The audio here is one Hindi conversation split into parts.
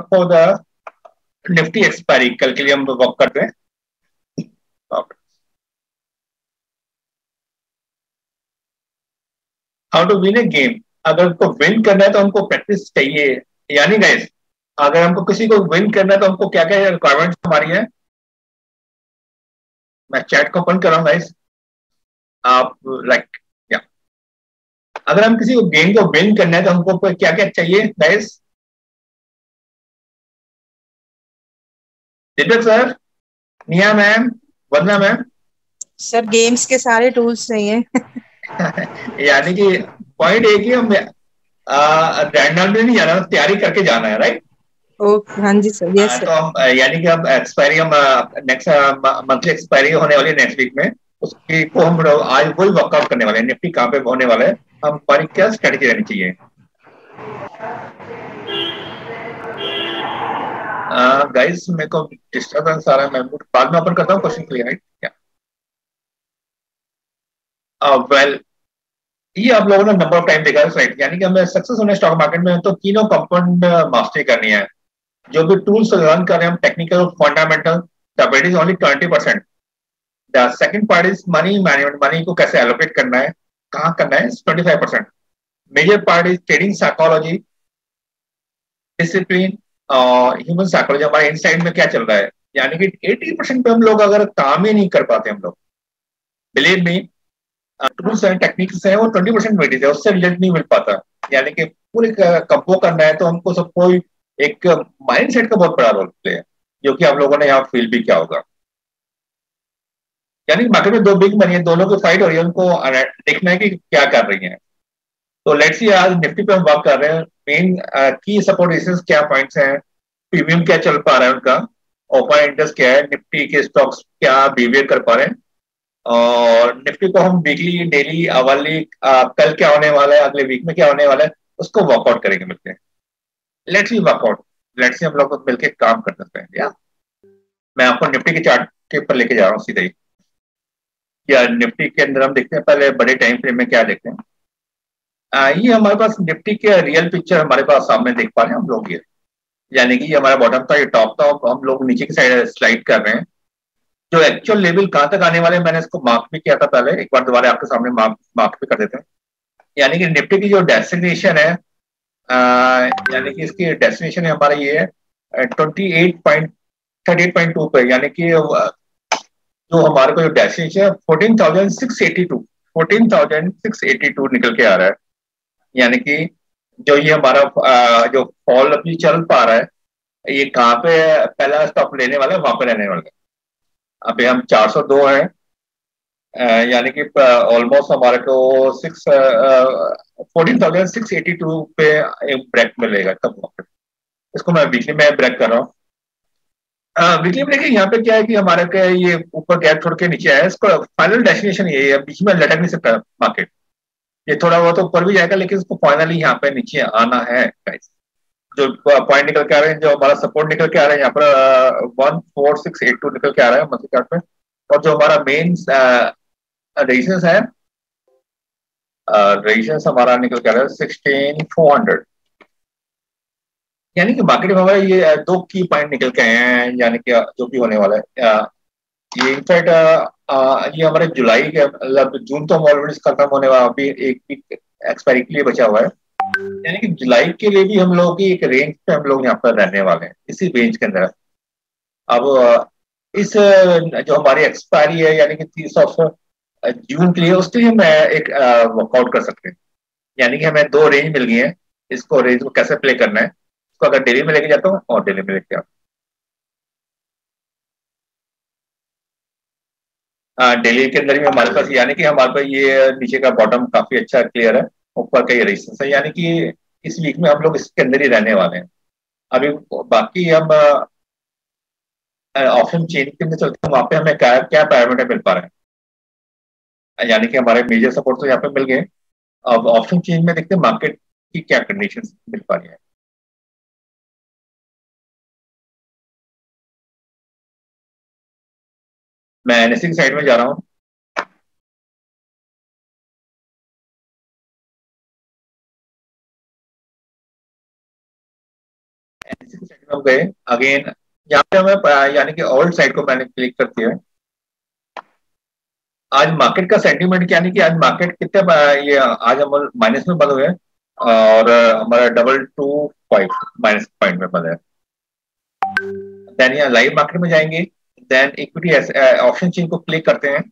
फॉर द निफ्टी एक्सपायरी, कल के लिए हम वर्क करते हैं। How to win a game, अगर हमको विन करना है तो हमको प्रैक्टिस चाहिए, यानी गाइस अगर हमको किसी को विन करना है तो हमको क्या क्या रिक्वायरमेंट्स हमारी है। मैं चैट को ओपन कर रहा हूँ गाइस, आप लाइक या अगर हम किसी को गेम को विन करना है तो हमको क्या क्या चाहिए guys. Deepak sir, Nia ma'am, Vandana ma'am. Sir games के सारे टूल्स चाहिए। यानी कि पॉइंट एक ही, हम रैंडमली नहीं जाना, तैयारी करके जाना है, राइट। ओके, हाँ जी सर, यस तो सर। हम यानी कि हम एक्सपायरी, हम नेक्स्ट मंथली एक्सपायरी होने वाली है नेक्स्ट वीक में, उसकी को हम आज वही वर्कआउट करने वाले हैं, निफ्टी कहाँ पे होने वाला है, हम हमारी क्या स्ट्रेटेजी रहनी चाहिए। गाइस मेरे को डिस्टर्बेंस आ रहा है, मैं बाद में ओपन करता हूँ क्वेश्चन क्लियर, राइट क्या। वेल, ये आप लोगों ने नंबर ऑफ टाइम देखा है, राइट, यानी कि हमें सक्सेस होने स्टॉक मार्केट में तो तीनों कंपोनेंट मास्टरी करनी है। जो भी टूल्स लर्न कर रहे हैं हम, technical fundamental, that is only 20%। The second part is money management, money को कैसे एलोकेट करना है, कहाँ करना है, 25%। Major part is trading psychology, discipline और ह्यूमन साइकोलॉजी, हमारे इनसाइड में क्या चल रहा है। यानी कि 80% पे हम लोग अगर काम ही नहीं कर पाते हम लोग, बिलीव मी, टूल्स हैं टेक्निक्स हैं, वो 20% वेटेज है, उससे रिजल्ट नहीं मिल पाता। यानी कि पूरे कंपो करना है तो हमको सबको एक माइंड सेट का बहुत बड़ा रोल प्ले है, जो कि आप लोगों ने यहाँ फील भी किया होगा। यानी मार्केट में दो बिग मनी है, दोनों की फाइट हो रही है, उनको देखना है कि क्या कर रही है। तो लेट्स सी, आज निफ्टी पे हम बात कर रहे हैं, मेन की सपोर्ट रेजिस्टेंस क्या पॉइंट्स हैं, प्रीमियम क्या चल पा रहा है उनका, ओपन इंटरेस्ट क्या है, निफ्टी के स्टॉक्स क्या बिहेवियर कर पा रहे हैं, और निफ्टी को हम वीकली, डेली, आवरली, कल क्या होने वाला है, अगले वीक में क्या होने वाला है, उसको वर्कआउट करेंगे मिलकर। Let's see workout, let's see हम लोग मिलकर काम कर सकते हैं या। मैं आपको निफ्टी के चार्ट के ऊपर लेके जा रहा हूँ सीधे ही। या निफ्टी के अंदर हम देखते हैं, पहले बड़े टाइम फ्रेम में क्या देखते हैं। ये हमारे पास निफ्टी के रियल पिक्चर हमारे पास सामने देख पा रहे हैं हम लोग ये। यानी कि ये हमारा बॉटम था, ये टॉप था, हम लोग नीचे की साइड स्लाइड कर रहे हैं। जो एक्चुअल लेवल कहाँ तक आने वाले, मैंने इसको मार्क भी किया था पहले, एक बार दोबारा आपके सामने मार्क मार्क भी कर देते हैं। यानी कि निफ्टी की जो डेस्टिनेशन है, यानी कि इसकी डेस्टिनेशन है हमारा ये है 28.38.2 पे, यानी कि जो हमारे को जो डेस्टिनेशन है 14,682, 14,682 निकल के आ रहा है। यानी कि जो ये हमारा जो फॉल अभी चल पा रहा है, ये कहाँ पे पहला स्टॉप लेने वाला है, वहां पे रहने वाला है। अभी हम 402 हैं, यानी कि ऑलमोस्ट हमारे को 14,682 पे एक ब्रेक मिलेगा तब। इसको मैं वीकली में ब्रेक कर रहा हूँ। वीकली में देखिए यहाँ पे क्या है कि हमारे का ये ऊपर गैप छोड़ के नीचे आया है, इसको फाइनल डेस्टिनेशन ये है, बीच में लटक नहीं सकता मार्केट। ये थोड़ा बहुत ऊपर भी जाएगा, लेकिन इसको फाइनली यहाँ पे नीचे आना है गाइस। जो पॉइंट निकल के आ रहे हैं, जो हमारा सपोर्ट निकल के आ रहा है यहाँ पर 14,682 निकल के आ रहा है मंथली चार्ट में। और जो हमारा मेन रेजिस्टेंस है, रेजिस्टेंस हमारा निकल के आ रहा है 16,400। यानी कि मार्केट में हमारा ये दो की पॉइंट निकल के आए हैं, यानी कि जो भी होने वाला है, ये इनफैक्ट ये हमारे जुलाई के मतलब जून तो ऑलरेडी खत्म होने वाला, अभी एक वीक एक्सपायरी के लिए बचा हुआ है। यानी कि जुलाई के लिए भी हम लोग की एक रेंज पे हम लोग यहाँ पर रहने वाले हैं, इसी रेंज के अंदर। अब इस जो हमारी एक्सपायरी है, यानी कि 30 जून के लिए, उसके लिए हम एक वर्कआउट कर सकते हैं। यानी कि हमें दो रेंज मिल गई है, इसको रेंज को कैसे प्ले करना है, इसको अगर डेली में लेके जाता हूँ और डेली में लेके आता हूँ। डेली के अंदर भी हमारे पास, यानी कि हमारे पास ये नीचे का बॉटम काफी अच्छा क्लियर है, ऊपर का ये रेजिस्टेंस है, यानी कि इस वीक में हम लोग इसके अंदर ही रहने वाले हैं। अभी बाकी हम ऑप्शन चेन के अंदर चलते हैं, वहां पे हमें क्या क्या पैरामीटर मिल पा रहे हैं। यानी कि हमारे मेजर सपोर्ट तो यहाँ पे मिल गए। अब ऑप्शन चेन में देखते हैं मार्केट की क्या कंडीशन मिल पा रही है। मैं एनएससी की साइड में जा रहा हूँ। में गए अगेन, यहाँ पे हमें यानी कि ओल्ड साइड को मैंने क्लिक कर दिया। आज मार्केट का सेंटीमेंट यानी कि आज मार्केट कितने ये आज हम माइनस में बंद हुए और हमारा 225 माइनस पॉइंट में बंद है। देन यहाँ लाइव मार्केट में जाएंगे, देन इक्विटी ऑप्शन चेन को क्लिक करते हैं।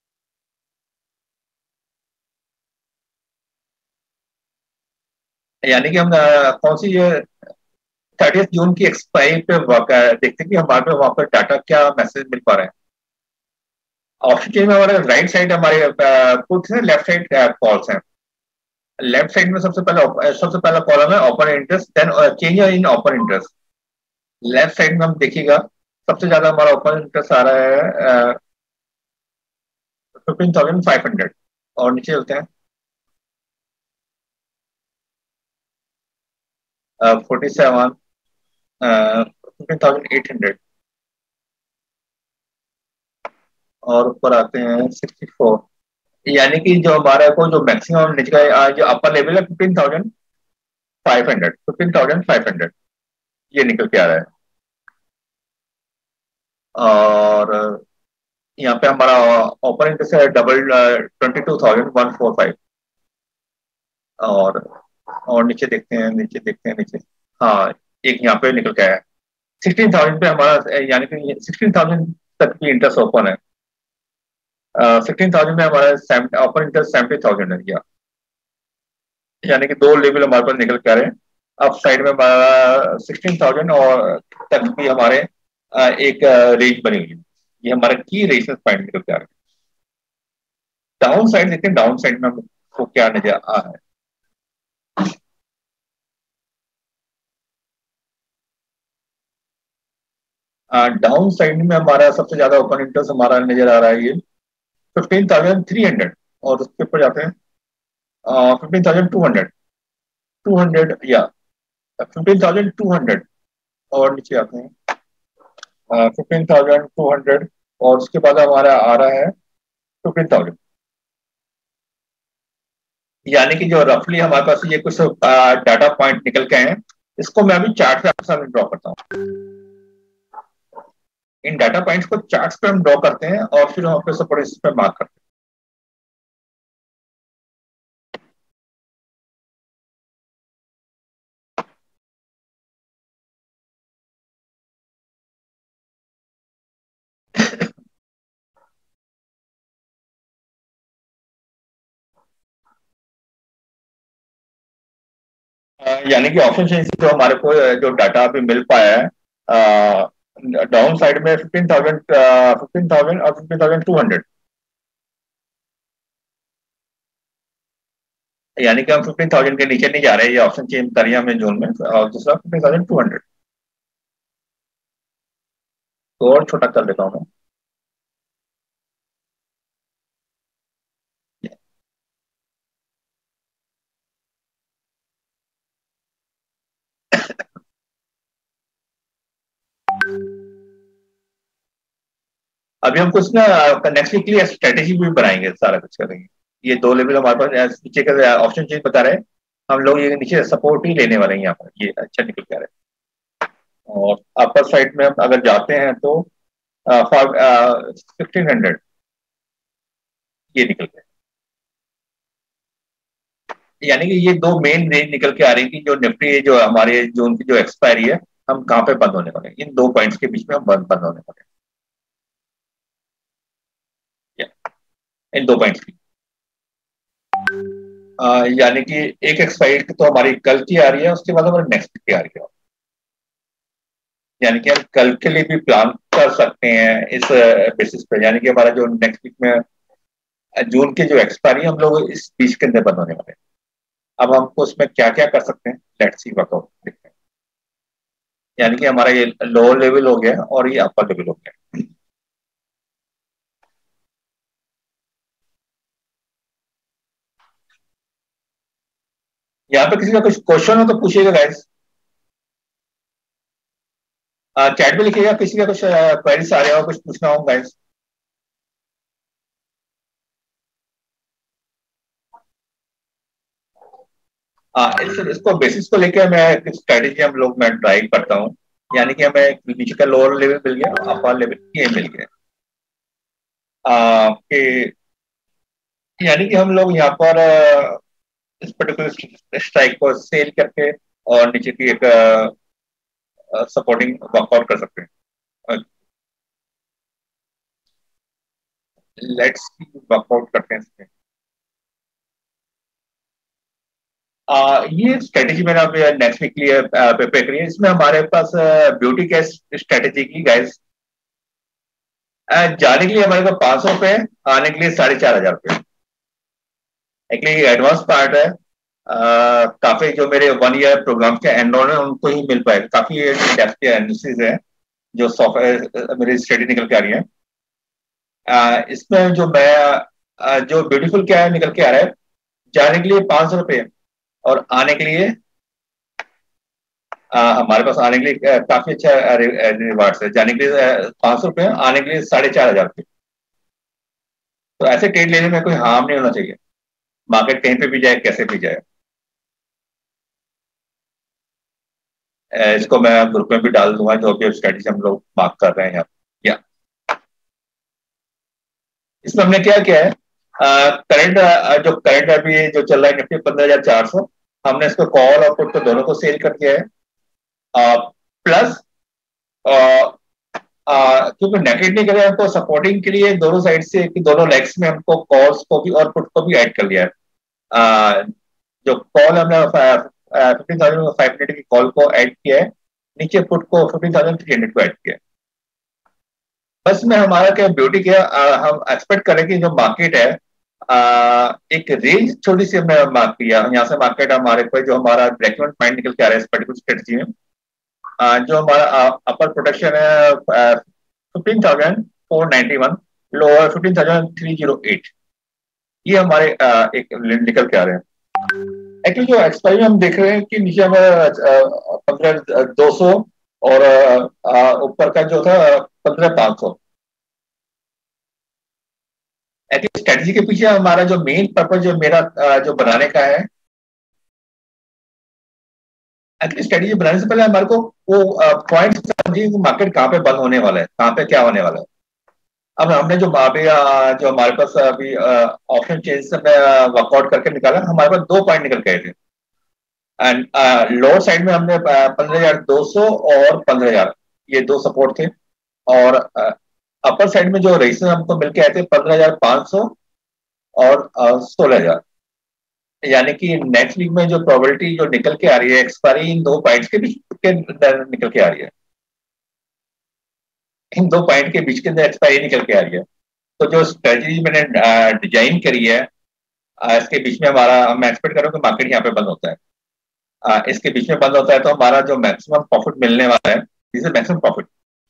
यानी कि हम कौन सी ये 30 जून की एक्सपायरी पे देखते हैं कि हमारे पे वहां पर डाटा क्या मैसेज मिल पा रहे हैं। ऑप्शन चेन में हमारे राइट साइड हमारे पुट्स है, लेफ्ट साइड कॉल्स हैं। लेफ्ट साइड में सबसे पहला कॉलम है open interest, then change in open interest. Left side में हम देखिएगा सबसे ज्यादा हमारा ओपन इंटरेस्ट आ रहा है 15,500 और नीचे चलते हैं 47 15,800 और ऊपर आते हैं 64। यानी कि जो हमारा को जो मैक्सिमम नीचे का जो अपर लेवल है 15,500 ये निकल के आ रहा है। और यहाँ पे हमारा ओपन इंटरेस्ट है डबल 22,145। और नीचे देखते हैं, नीचे हाँ एक यहाँ पे निकल के आया 16,000 पे हमारा, यानी कि 16,000 तक की इंटरेस्ट ओपन है। 16,000 में हमारा ओपन इंटरेस्ट 70,000 है, यानी कि दो लेवल हमारे पास निकल के आ रहे हैं। अब साइड में हमारा 16,000 और तक भी हमारे एक रेंज बनी हुई है। ये हमारा की रेजिस्टेंस पॉइंट निकल के आ रहे हैं। डाउन साइड देखते हैं, डाउन साइड में हमको क्या नजर आ रहा है। डाउन साइड में हमारा सबसे ज्यादा ओपन इंटरेस्ट हमारा नजर आ रहा है ये 15,300 और उसके ऊपर जाते हैं 15,200 200 या 15,200 और नीचे आते हैं 15,200 और उसके बाद हमारा आ रहा है 15,000। यानी कि जो रफली हमारे पास ये कुछ डाटा पॉइंट निकल के हैं, इसको मैं अभी चार्ट पे आपके सामने ड्रॉ करता हूँ। इन डाटा पॉइंट्स को चार्ट्स पे हम ड्रॉ करते हैं और फिर हम अपने सपोर्ट इस पे मार्क करते हैं। यानी कि ऑप्शन चेन से जो हमारे को जो डाटा अभी मिल पाया है डाउन साइड में 15,000 और 15,200, यानी कि हम 15,000 के नीचे नहीं जा रहे हैं। ये ऑप्शन चेन करिए हमें जोन में, और दूसरा 15,200 तो और छोटा कर देता हूँ मैं। अभी हम कुछ ना नेक्स्ट वीक के लिए स्ट्रेटेजी भी बनाएंगे, सारा कुछ करेंगे। ये दो लेवल हमारे पास नीचे का ऑप्शन चेंज बता रहे हैं, हम लोग ये नीचे सपोर्ट ही लेने वाले हैं। यहाँ पर ये अच्छा निकल के आ रहा है। और अपर साइड में हम अगर जाते हैं तो 1,500 ये निकल गए। यानी कि ये दो मेन रेंज निकल के आ रही थी, जो निफ्टी जो हमारे जोन की जो एक्सपायरी है, हम कहाँ पे बंद होने वाले हैं, इन दो पॉइंट्स के बीच में हम बंद होने वाले हैं। इन दो पॉइंट्स की यानी कि एक एक्सपायरी तो हमारी कल की आ रही है, उसके बाद हमारी नेक्स्ट की आ रही है। यानी कि हम कल के लिए भी प्लान कर सकते हैं इस बेसिस पे। यानी कि हमारा जो नेक्स्ट वीक में जून के जो एक्सपायरी हम लोग इस बीच के अंदर बंद होने वाले हैं। अब हमको उसमें क्या क्या कर सकते हैं, लेट्स सी वर्कआउट देखते हैं। यानी कि हमारा ये लोअर लेवल हो गया और ये अपर लेवल हो गया। यहाँ पे किसी का कुछ क्वेश्चन हो तो पूछिएगा गाइस, चैट में लिखिएगा। किसी का कुछ क्वेरीज आ रहा हो, कुछ पूछना हो गाइस। इसको बेसिस को लेकर मैं एक स्ट्रेटेजी हम लोग मैं ट्राई करता हूँ, यानी कि हमें नीचे का लोअर लेवल मिल गया, अपर लेवल ये मिल गया। कि यानी कि हम लोग यहाँ पर इस पर्टिकुलर स्ट्राइक को सेल करके और नीचे की एक सपोर्टिंग वर्कआउट कर सकते हैं। लेट्स वर्कआउट करते हैं इसमें। ये स्ट्रेटेजी मैंने अभी नेक्स्ट वीक के लिए प्रिपेयर करी है। इसमें हमारे पास ब्यूटी के स्ट्रेटेजी की गाइस, जाने के लिए हमारे पास 500 रुपए, आने के लिए 4,500 रुपए। एक्चुअली एडवांस पार्ट है। काफी जो मेरे 1 ईयर प्रोग्राम के एंड ऑन है उनको ही मिल पाएगा। काफी डेप्थ के एनालिसिस है जो सॉफ्टवेयर मेरी स्टडी निकल के आ रही है। इसमें जो मैं जो ब्यूटीफुल क्या है निकल के आ रहा है, जाने के लिए 500 रुपए और आने के लिए हमारे पास आने के लिए काफी अच्छा रिवार्ड्स है। जाने के लिए 500 रुपए, आने के लिए 4,500 रुपए। तो ऐसे ट्रेड लेने में कोई हार्म नहीं होना चाहिए, मार्केट कहीं पे भी जाए कैसे भी जाए। इसको मैं ग्रुप में भी डाल दूंगा जो भी स्ट्रेटेजी हम लोग मार्क कर रहे हैं यहाँ। या इसमें हमने क्या किया है, करंट जो करंट अभी जो चल रहा है निफ्टी 15,400, हमने इसको कॉल और पुट को दोनों को सेल कर दिया है। प्लस क्योंकि नेगेटिव नहीं करे, हमको सपोर्टिंग के लिए दोनों साइड से कि दोनों लेग्स में हमको कॉल्स को भी और पुट को भी ऐड कर लिया है। जो कॉल हमने 15,500 की कॉल को ऐड किया है, नीचे पुट को 15,300 को ऐड किया है। बस में हमारा क्या ब्यूटी क्या, हम एक्सपेक्ट करें कि जो मार्केट है एक रेंज छोटी सी हमने मार्क किया, यहाँ से मार्केट हमारे पे जो हमारा ब्रेक इवन पॉइंट निकल के आ रहा है इस पर्टिकुलर स्ट्रेटजी में। जो हमारा अपर प्रोटेक्शन है 15,491, लोअर 15,308, ये हमारे एक निकल के आ रहे हैं। एक्चुअली जो एक्सपायरी हम देख रहे हैं कि नीचे हमारा 15,200 और ऊपर का जो था 15,500। एक्चुअली स्ट्रेटजी के पीछे हमारा जो मेन पर्पज जो मेरा जो बनाने का है, एक्चुअली स्ट्रेटजी बनाने से पहले हमारे को वो पॉइंट समझिए कि मार्केट कहाँ पे बंद होने वाला है, कहाँ पे क्या होने वाला है। अब हमने जो अभी जो हमारे पास अभी ऑप्शन चेंज से वर्कआउट करके निकाला, हमारे पास 2 पॉइंट निकल गए थे। एंड लोअर साइड में हमने 15,200 और 15,000 ये 2 सपोर्ट थे, और अपर साइड में जो रेजिस्टेंस हमको मिलके आए थे 15,500 और 16,000। यानी कि नेक्स्ट वीक में जो प्रोबेबिलिटी जो निकल के आ रही है एक्सपायरी इन 2 पॉइंट्स के बीच के निकल के आ रही है, इन 2 पॉइंट के बीच के अंदर एक्सपायरी निकल के आ रही है। तो जो स्ट्रेटजी मैंने डिजाइन करी है, इसके बीच में हमारा मैं एक्सपेक्ट करूँ कि मार्केट यहाँ पे बंद होता है। इसके बीच में बंद होता है तो हमारा जो मैक्सिमम प्रॉफिट मिलने वाला है, दिस इज मैक्सिमम प्रॉफिट।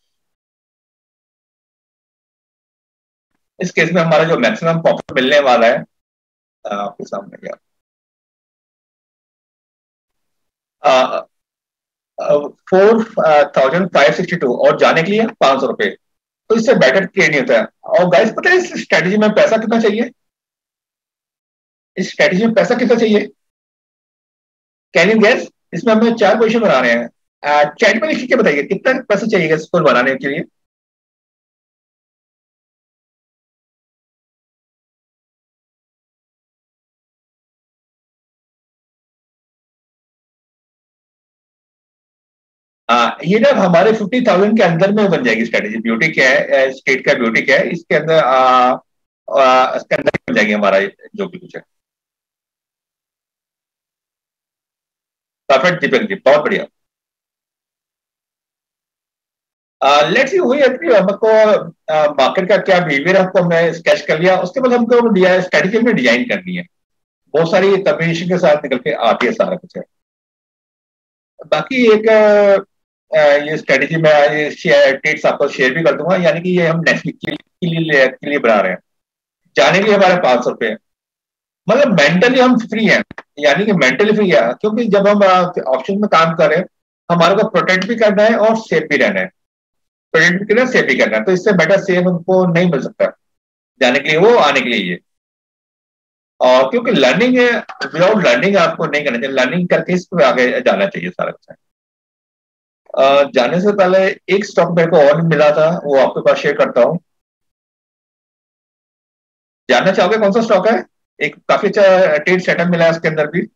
इस केस में हमारा जो मैक्सिमम प्रॉफिट मिलने वाला है आपके सामने क्या 4,562 और जाने के लिए 500 रुपए। तो इससे बेटर ट्रेड नहीं होता है। और गाइस पता है इस स्ट्रेटेजी में पैसा कितना चाहिए, इस स्ट्रेटेजी में पैसा कितना चाहिए, कैन यू गैस? इसमें हमें 4 पोजीशन बना रहे हैं। चैट में लिख के बताइए कितना पैसा चाहिए इसको बनाने के लिए। ये ना हमारे 50,000 के अंदर में बन जाएगी स्ट्रेटेजी। ब्यूटी क्या है, स्टेट का ब्यूटी क्या है, इसके अंदर इसके अंदर बन जाएगी हमारा जो भी कुछ है। परफेक्ट दीपक जी, बहुत बढ़िया। लेट्स सी हुई अपनी हमको मार्केट का क्या बिहेवियर हमको हमने स्केच कर लिया, उसके बाद हमको स्ट्रेटेजी में डिजाइन करनी है। बहुत सारी कम्बिनेशन के साथ निकल के आती है सारा कुछ है। बाकी एक ये स्ट्रेटेजी में ये टिप्स आपको शेयर भी कर दूंगा, यानी कि ये हम नेक्स्ट वीक के लिए बना रहे हैं। जाने के लिए हमारे 500 रुपए, मतलब मेंटली हम फ्री हैं, यानी कि मेंटली फ्री है, क्योंकि जब हम ऑप्शन में काम कर रहे हैं हमारे को प्रोटेक्ट भी करना है और सेफ भी रहना है। प्रोटेक्ट भी करना है, सेफ भी करना है, तो इससे बेटर सेफ हमको नहीं मिल सकता जाने के लिए वो, आने के लिए ये। और क्योंकि लर्निंग है, विदाउट लर्निंग आपको नहीं करना चाहिए, लर्निंग करके इस पे आगे जाना चाहिए सारा कुछ। जाने से पहले एक स्टॉक मेरे को और मिला था, वो आपके पास शेयर करता हूँ। जानना चाहोगे कौन सा स्टॉक है? एक काफी अच्छा ट्रेड सेटअप मिला है उसके अंदर भी।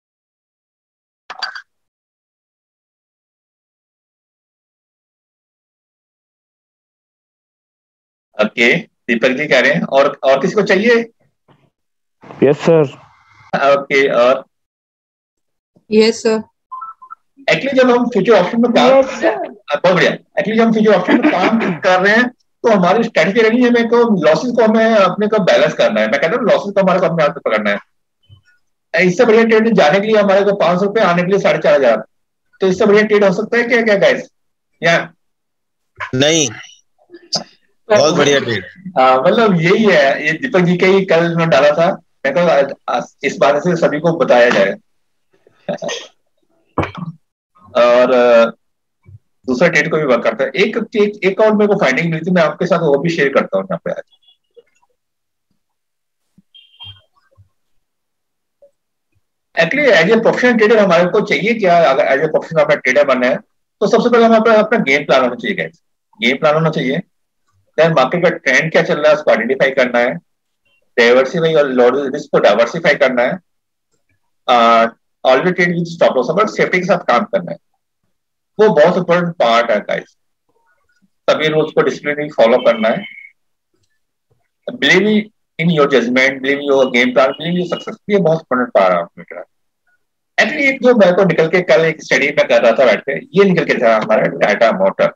ओके, दीपक जी कह रहे हैं, और किसी को चाहिए? Yes sir. ओके, और यस सर। एक्चुअली जब हम फ्यूचर ऑप्शन में काम कर रहे हैं, बहुत बढ़िया, एक्चुअली जब हम फ्यूचर ऑप्शन में काम कर रहे हैं तो हमारी स्ट्रेटेजी रही है, मेरे को लॉसेस को हमें अपने को बैलेंस करना है। मैं कहता हूँ लॉसेस को हमारे को अपने हाथ में पकड़ना है। इससे बढ़िया ट्रेड जाने के लिए हमारे को 500 रुपये, आने के लिए 4,500। तो इससे बढ़िया ट्रेड हो सकता है क्या? क्या गाइस? या नहीं, बहुत बढ़िया ट्रेड। मतलब यही है, ये दीपक जी का ही कल उन्होंने डाला था। मैं कहा इस बारे से सभी को बताया जाए। और दूसरा ट्रेड को भी वर्क करता है। एक और मेरे को फाइंडिंग मिली थी, मैं आपके साथ वो भी शेयर करता हूँ यहाँ पे आज। Actually as a professional trader हमारे को चाहिए क्या? अगर एज ए प्रोफेशनल अपना ट्रेडर बनना है तो सबसे पहले हमारे अपना गेम प्लान होना चाहिए गाइस। गेम प्लान होना चाहिए। देन मार्केट का ट्रेंड क्या चल रहा है उसको आइडेंटिफाई करना है, डाइवर्सिफाई और रिस्क को डाइवर्सिफाई करना है, already trade with stop loss और सेफ्टी के साथ काम करना है। वो बहुत इंपॉर्टेंट पार्ट है गाइस। सभी रूल्स को डिसिप्लिन फॉलो करना है। Believe in your judgement, believe in your game plan, believe in your success. ये बहुत इंपॉर्टेंट पार्ट है। एक्चुअली एक जो मेरे को निकल के कल एक स्टडी में कर रहा था बैठ के, ये निकल के था हमारा टाटा मोटर।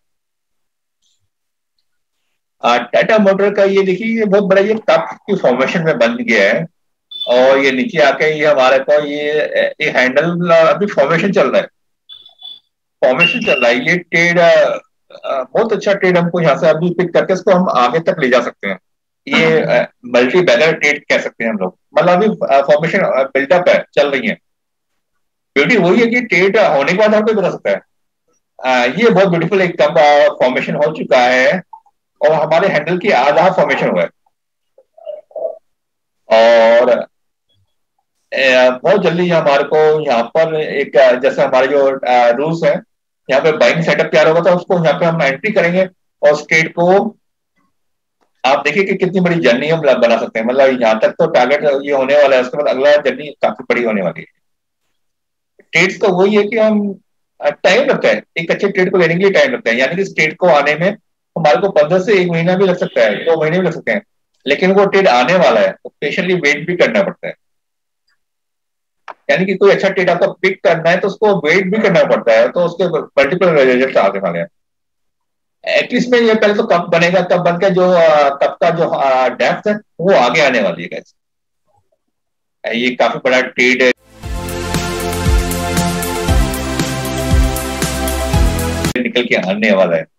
टाटा मोटर का ये देखिए, ये बहुत बड़ा ये कप की फॉर्मेशन में बन गया है। और ये नीचे आके ये हमारे को ये हैंडल अभी फॉर्मेशन चल रहा है, फॉर्मेशन चल रहा है। ये ट्रेड बहुत अच्छा ट्रेड हमको यहाँ से अभी पिक करके इसको हम आगे तक ले जा सकते हैं। ये मल्टी बैगर ट्रेड कह सकते हैं हम लोग। मतलब अभी फॉर्मेशन बिल्डअप है, चल रही है। ब्यूटी वही है कि ट्रेड होने के बाद हर कोई बता सकता है। ये बहुत ब्यूटीफुल एक कप फॉर्मेशन हो चुका है और हमारे हैंडल की आधा फॉर्मेशन हुआ है। और बहुत जल्दी हमारे को यहाँ पर एक जैसे हमारे जो रूल्स है, यहाँ पे बाइंग सेटअप तैयार होगा था, उसको यहाँ पे हम एंट्री करेंगे और स्ट्रेट को आप देखिए कि कितनी बड़ी जर्नी हम बना सकते हैं। मतलब यहाँ तक तो टारगेट ये होने वाला है, उसके बाद अगला जर्नी काफी बड़ी होने वाली है। ट्रेड्स तो वही है कि हम टाइम लगता है, एक अच्छे ट्रेड को लेने के लिए टाइम लगता है। यानी कि स्टेट को आने में हमारे को 15 से 1 महीना भी लग सकता है, 2 महीने भी लग सकते हैं, लेकिन वो ट्रेड आने वाला है तो पेशेंटली वेट भी करना पड़ता है। यानी कि कोई अच्छा ट्रेड आपको पिक करना है तो उसको वेट भी करना पड़ता है, तो उसके मल्टीपल रिजल्ट आने वाले हैं। एटलीस्ट में ये पहले तो कब बनेगा, कब बन के जो कब का जो डेप्थ है वो आगे आने वाली है गाइस। ये काफी बड़ा ट्रेड निकल के आने वाला है।